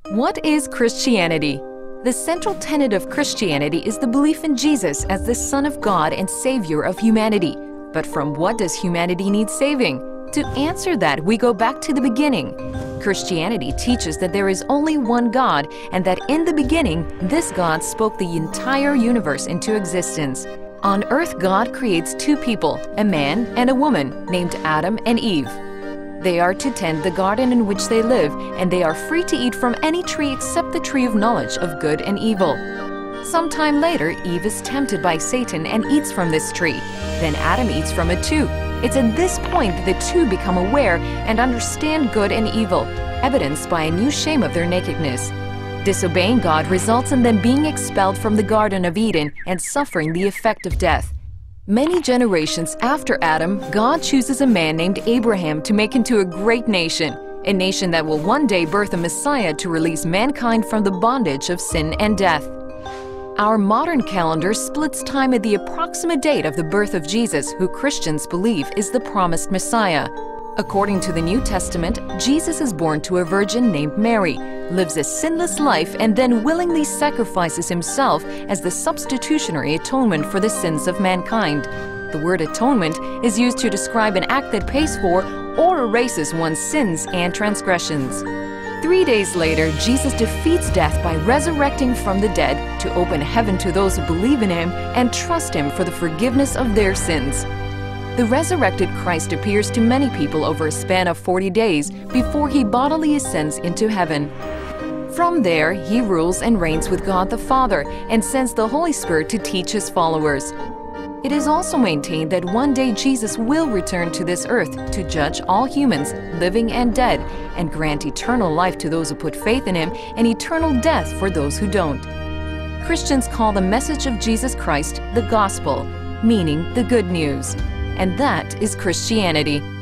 What is Christianity? The central tenet of Christianity is the belief in Jesus as the Son of God and Savior of humanity. But from what does humanity need saving? To answer that, we go back to the beginning. Christianity teaches that there is only one God and that in the beginning, this God spoke the entire universe into existence. On earth, God creates two people, a man and a woman, named Adam and Eve. They are to tend the garden in which they live, and they are free to eat from any tree except the tree of knowledge of good and evil. Sometime later, Eve is tempted by Satan and eats from this tree. Then Adam eats from it too. It's at this point that the two become aware and understand good and evil, evidenced by a new shame of their nakedness. Disobeying God results in them being expelled from the Garden of Eden and suffering the effect of death. Many generations after Adam, God chooses a man named Abraham to make into a great nation, a nation that will one day birth a Messiah to release mankind from the bondage of sin and death. Our modern calendar splits time at the approximate date of the birth of Jesus, who Christians believe is the promised Messiah. According to the New Testament, Jesus is born to a virgin named Mary, lives a sinless life, and then willingly sacrifices himself as the substitutionary atonement for the sins of mankind. The word atonement is used to describe an act that pays for or erases one's sins and transgressions. 3 days later, Jesus defeats death by resurrecting from the dead to open heaven to those who believe in him and trust him for the forgiveness of their sins. The resurrected Christ appears to many people over a span of 40 days before he bodily ascends into heaven. From there, he rules and reigns with God the Father and sends the Holy Spirit to teach his followers. It is also maintained that one day Jesus will return to this earth to judge all humans, living and dead, and grant eternal life to those who put faith in him and eternal death for those who don't. Christians call the message of Jesus Christ the gospel, meaning the good news. And that is Christianity.